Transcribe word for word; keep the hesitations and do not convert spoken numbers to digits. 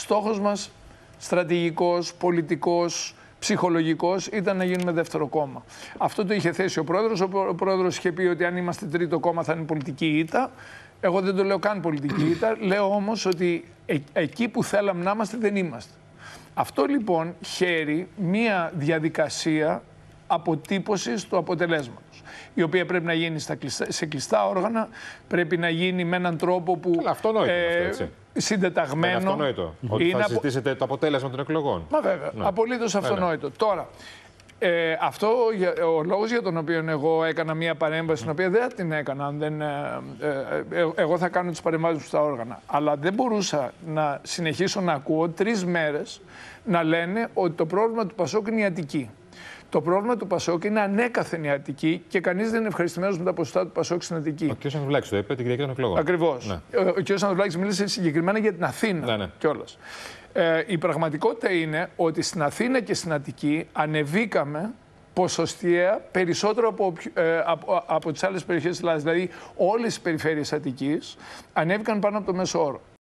στόχος μας στρατηγικός, πολιτικός, ψυχολογικός ήταν να γίνουμε δεύτερο κόμμα. Αυτό το είχε θέσει ο πρόεδρος. Ο πρόεδρος είχε πει ότι αν είμαστε τρίτο κόμμα θα είναι πολιτική ήττα. Εγώ δεν το λέω καν πολιτική ήττα. Λέω όμως ότι ε, εκεί που θέλαμε να είμαστε δεν είμαστε. Αυτό λοιπόν χαίρει μία διαδικασία αποτύπωσης του αποτελέσματος, η οποία πρέπει να γίνει στα κλειστά, σε κλειστά όργανα, πρέπει να γίνει με έναν τρόπο που αλλά αυτονόητο ε, αυτό, έτσι. Συντεταγμένο. Είναι αυτονόητο, ότι θα συζητήσετε απο... το αποτέλεσμα των εκλογών. Μα βέβαια, ναι. Απολύτως αυτονόητο. Ναι. Τώρα, ε, αυτό ο λόγος για τον οποίο εγώ έκανα μία παρέμβαση, mm. την οποία δεν την έκανα, δεν, ε, ε, ε, εγώ θα κάνω τις παρεμβάσεις μου στα όργανα, αλλά δεν μπορούσα να συνεχίσω να ακούω τρεις μέρες να λένε ότι το πρόβλημα του Πασόκ είναι η Αττική. Το πρόβλημα του Πασόκ είναι ανέκαθεν η Αττική και κανείς δεν είναι ευχαριστημένος με τα ποσοστά του Πασόκ στην Αττική. Ο κ. Ανδρουλάκης το είπε την Κυριακή των εκλογών. Ακριβώς. Ναι. Ο κ. Ανδρουλάκης μίλησε συγκεκριμένα για την Αθήνα ναι, ναι. κιόλας. Ε, η πραγματικότητα είναι ότι στην Αθήνα και στην Αττική ανεβήκαμε ποσοστιαία περισσότερο από, ε, από, από τις άλλες περιοχές της Ελλάδας. Δηλαδή όλες οι περιφέρειες Αττικής ανέβηκαν πάνω από το μέσο όρο.